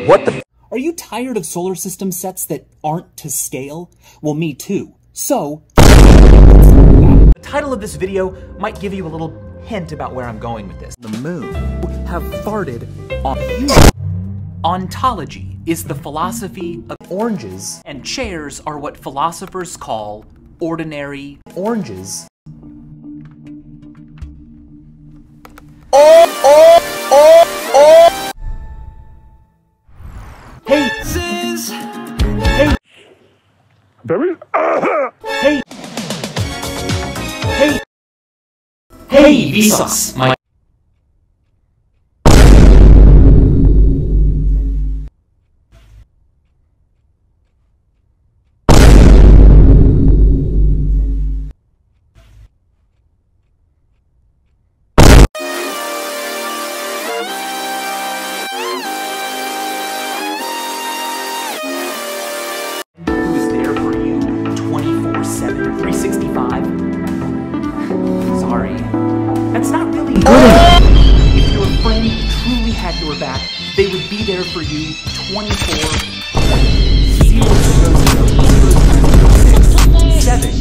What the? Are you tired of solar system sets that aren't to scale? Well, me too. So, The title of this video might give you a little hint about where I'm going with this. the moon have farted on you. Ontology is the philosophy of Oranges. and chairs are what philosophers call ordinary. Oranges. Hey! Hey! Very. Hey! Hey! Hey, Vsus, my who is there for you 24/7, 365. Sorry. That's not really If your friend truly had your back, they would be there for you 24/7.